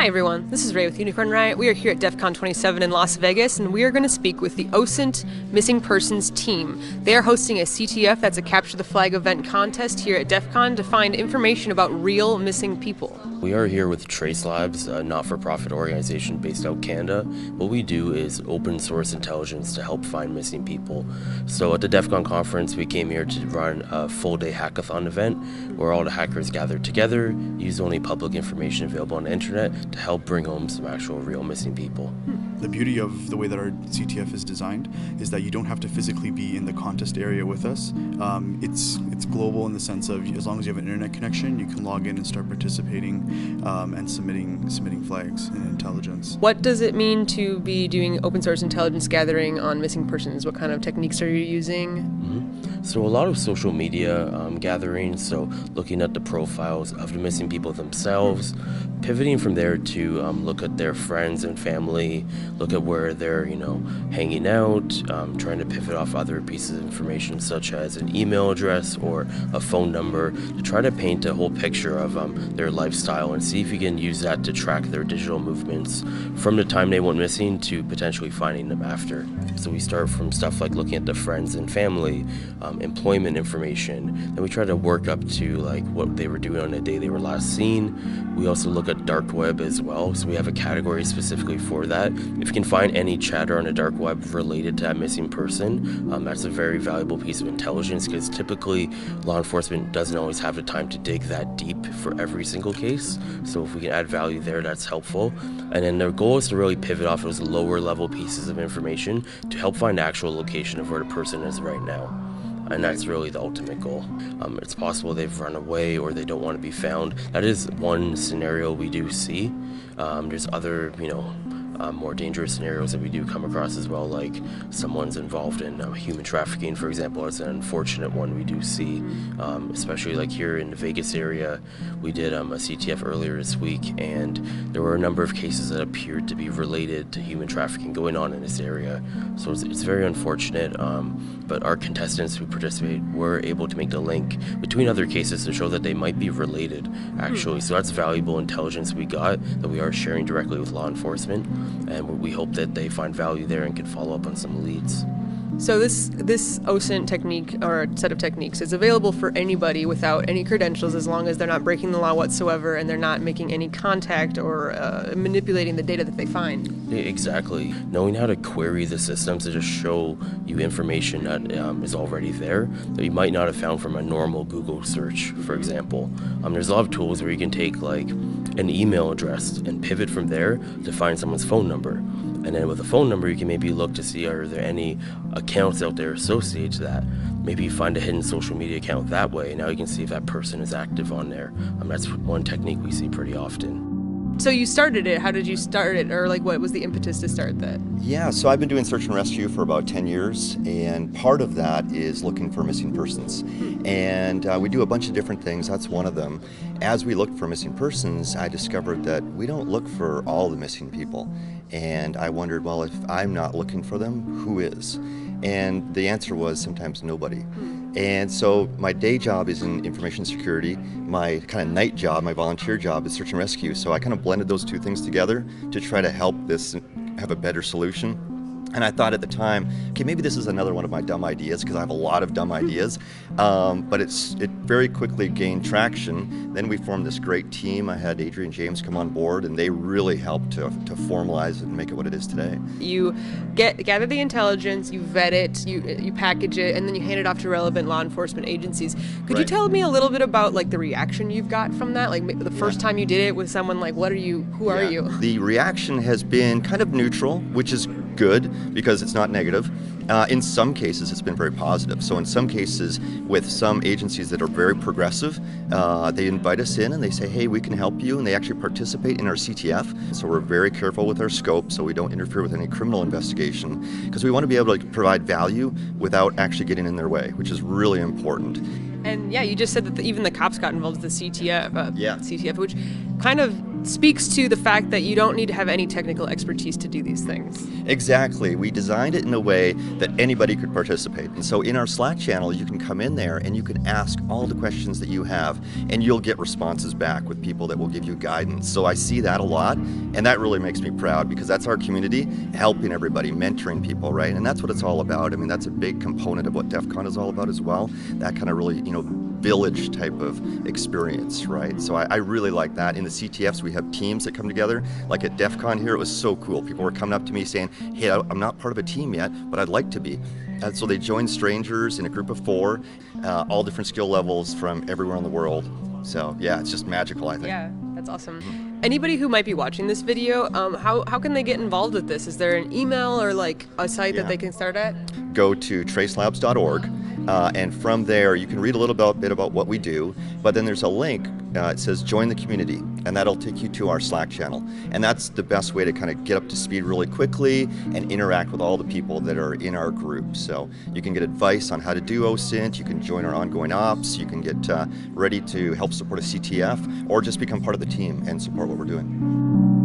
everyone, this is Ray with Unicorn Riot. We are here at DEFCON 27 in Las Vegas, and we are going to speak with the OSINT Missing Persons team. They are hosting a CTF, that's a Capture the Flag event contest here at DEFCON to find information about real missing people. We are here with Trace Labs, a not-for-profit organization based out of Canada. What we do is open source intelligence to help find missing people. So at the DEFCON conference, we came here to run a full-day hackathon event where all the hackers gathered together, use only public information available on the internet to help bring home some actual real missing people. The beauty of the way that our CTF is designed is that you don't have to physically be in the contest area with us. It's global in the sense of as long as you have an internet connection, you can log in and start participating and submitting flags and intelligence. What does it mean to be doing open source intelligence gathering on missing persons? What kind of techniques are you using? So a lot of social media gatherings, so looking at the profiles of the missing people themselves, pivoting from there to look at their friends and family, look at where they're, hanging out, trying to pivot off other pieces of information such as an email address or a phone number to try to paint a whole picture of their lifestyle and see if you can use that to track their digital movements from the time they went missing to potentially finding them after. So we start from stuff like looking at the friends and family, employment information, then we try to work up to like what they were doing on the day they were last seen. We also look at dark web as well, so we have a category specifically for that. If you can find any chatter on the dark web related to that missing person, that's a very valuable piece of intelligence because typically law enforcement doesn't always have the time to dig that deep for every single case. So if we can add value there, that's helpful. And then their goal is to really pivot off those lower level pieces of information to help find the actual location of where the person is right now. And that's really the ultimate goal. It's possible they've run away or they don't want to be found. That is one scenario we do see. There's other, more dangerous scenarios that we do come across as well, like someone's involved in human trafficking, for example. It's an unfortunate one we do see, especially like here in the Vegas area. We did a CTF earlier this week, and there were a number of cases that appeared to be related to human trafficking going on in this area. So it's very unfortunate, but our contestants who participate were able to make the link between other cases to show that they might be related, actually. So that's valuable intelligence we got that we are sharing directly with law enforcement. And we hope that they find value there and can follow up on some leads. So this OSINT technique, or set of techniques, is available for anybody without any credentials as long as they're not breaking the law whatsoever and they're not making any contact or manipulating the data that they find. Exactly. Knowing how to query the systems to just show you information that is already there that you might not have found from a normal Google search, for example. There's a lot of tools where you can take like an email address and pivot from there to find someone's phone number. And then with a phone number, you can maybe look to see are there any accounts out there associated to that. Maybe you find a hidden social media account that way. Now you can see if that person is active on there. That's one technique we see pretty often. So you started it. How did you start it? Or like what was the impetus to start that? Yeah, so I've been doing search and rescue for about 10 years, and part of that is looking for missing persons. And we do a bunch of different things. That's one of them. As we looked for missing persons, I discovered that we don't look for all the missing people. And I wondered, well, if I'm not looking for them, who is? And the answer was sometimes nobody. And so my day job is in information security. My kind of night job, my volunteer job, is search and rescue. So I kind of blended those two things together to try to help this have a better solution. And I thought at the time, okay, maybe this is another one of my dumb ideas, because I have a lot of dumb ideas, but it very quickly gained traction. Then we formed this great team. I had Adrian James come on board, and they really helped to formalize it and make it what it is today. You gather the intelligence, you vet it, you package it, and then you hand it off to relevant law enforcement agencies. Could you tell me a little bit about like the reaction you've got from that? Like the first time you did it with someone, like who are you? The reaction has been kind of neutral, which is good because it's not negative. In some cases, it's been very positive. So in some cases, with some agencies that are very progressive, they invite us in and they say, hey, we can help you, and they actually participate in our CTF. So we're very careful with our scope so we don't interfere with any criminal investigation, because we want to be able to provide value without actually getting in their way, which is really important. And yeah, you just said that even the cops got involved with the CTF, CTF, which kind of speaks to the fact that you don't need to have any technical expertise to do these things. Exactly. We designed it in a way that anybody could participate. And so in our Slack channel, you can come in there and you can ask all the questions that you have, and you'll get responses back with people that will give you guidance. So I see that a lot, and that really makes me proud, because that's our community, helping everybody, mentoring people, right? And that's what it's all about. I mean, that's a big component of what DEF CON is all about as well. That kind of really, village type of experience, right? So I really like that. In the CTFs, we have teams that come together. Like at DEF CON here, it was so cool. People were coming up to me saying, hey, I'm not part of a team yet, but I'd like to be. And so they joined strangers in a group of 4, all different skill levels from everywhere in the world. So yeah, it's just magical, I think. Yeah, that's awesome. Anybody who might be watching this video, how can they get involved with this? Is there an email or like a site that they can start at? Go to tracelabs.org. And from there, you can read a little bit about what we do, but then there's a link, it says join the community, and that'll take you to our Slack channel. And that's the best way to kind of get up to speed really quickly and interact with all the people that are in our group. So you can get advice on how to do OSINT, you can join our ongoing ops, you can get ready to help support a CTF, or just become part of the team and support what we're doing.